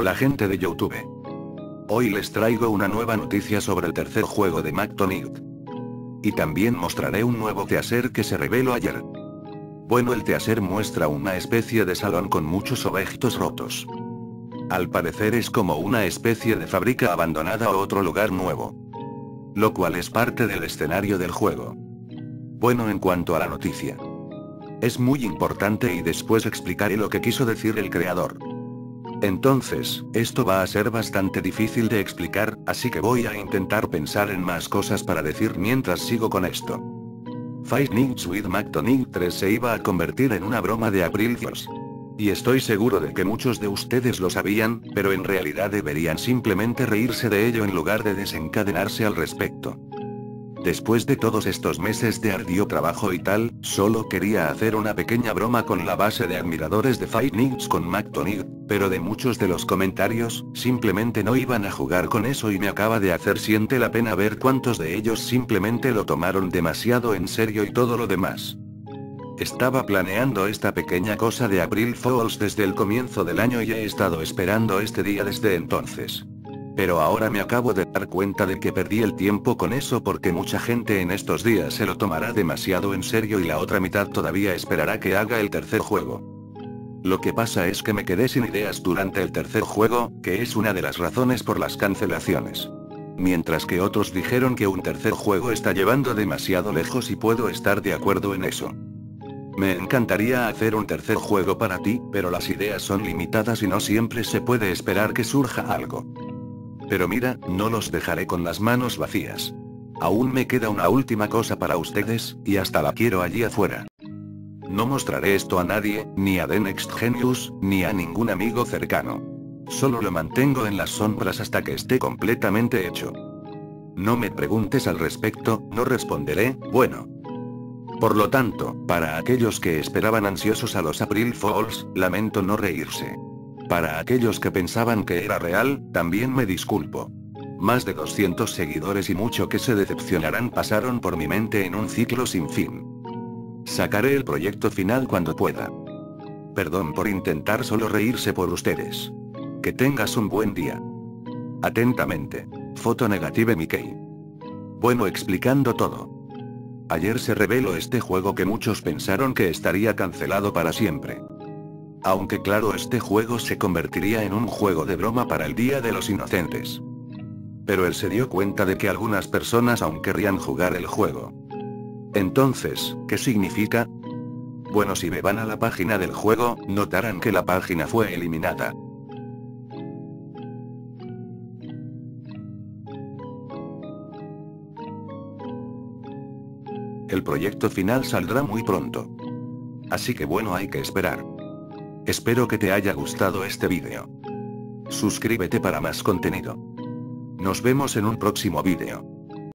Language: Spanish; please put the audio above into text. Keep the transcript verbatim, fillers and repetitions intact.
Hola gente de YouTube. Hoy les traigo una nueva noticia sobre el tercer juego de Mactonid. Y también mostraré un nuevo teaser que se reveló ayer. Bueno, el teaser muestra una especie de salón con muchos objetos rotos. Al parecer es como una especie de fábrica abandonada o otro lugar nuevo. Lo cual es parte del escenario del juego. Bueno, en cuanto a la noticia, es muy importante y después explicaré lo que quiso decir el creador. Entonces, esto va a ser bastante difícil de explicar, así que voy a intentar pensar en más cosas para decir mientras sigo con esto. Five Nights with Mactonid tres se iba a convertir en una broma de April Fools. Y estoy seguro de que muchos de ustedes lo sabían, pero en realidad deberían simplemente reírse de ello en lugar de desencadenarse al respecto. Después de todos estos meses de arduo trabajo y tal, solo quería hacer una pequeña broma con la base de admiradores de Five Nights con Mactonid, pero de muchos de los comentarios, simplemente no iban a jugar con eso y me acaba de hacer siente la pena ver cuántos de ellos simplemente lo tomaron demasiado en serio y todo lo demás. Estaba planeando esta pequeña cosa de April Fools desde el comienzo del año y he estado esperando este día desde entonces. Pero ahora me acabo de dar cuenta de que perdí el tiempo con eso porque mucha gente en estos días se lo tomará demasiado en serio y la otra mitad todavía esperará que haga el tercer juego. Lo que pasa es que me quedé sin ideas durante el tercer juego, que es una de las razones por las cancelaciones. Mientras que otros dijeron que un tercer juego está llevando demasiado lejos y puedo estar de acuerdo en eso. Me encantaría hacer un tercer juego para ti, pero las ideas son limitadas y no siempre se puede esperar que surja algo. Pero mira, no los dejaré con las manos vacías. Aún me queda una última cosa para ustedes, y hasta la quiero allí afuera. No mostraré esto a nadie, ni a The Next Genius, ni a ningún amigo cercano. Solo lo mantengo en las sombras hasta que esté completamente hecho. No me preguntes al respecto, no responderé, bueno. Por lo tanto, para aquellos que esperaban ansiosos a los April Fools, lamento no reírse. Para aquellos que pensaban que era real, también me disculpo. Más de doscientos seguidores y mucho que se decepcionarán pasaron por mi mente en un ciclo sin fin. Sacaré el proyecto final cuando pueda. Perdón por intentar solo reírse por ustedes. Que tengas un buen día. Atentamente. Foto negative Mickey. Bueno, explicando todo. Ayer se reveló este juego que muchos pensaron que estaría cancelado para siempre. Aunque claro, este juego se convertiría en un juego de broma para el Día de los Inocentes. Pero él se dio cuenta de que algunas personas aún querrían jugar el juego. Entonces, ¿qué significa? Bueno, si me van a la página del juego, notarán que la página fue eliminada. El proyecto final saldrá muy pronto. Así que bueno, hay que esperar. Espero que te haya gustado este vídeo. Suscríbete para más contenido. Nos vemos en un próximo vídeo.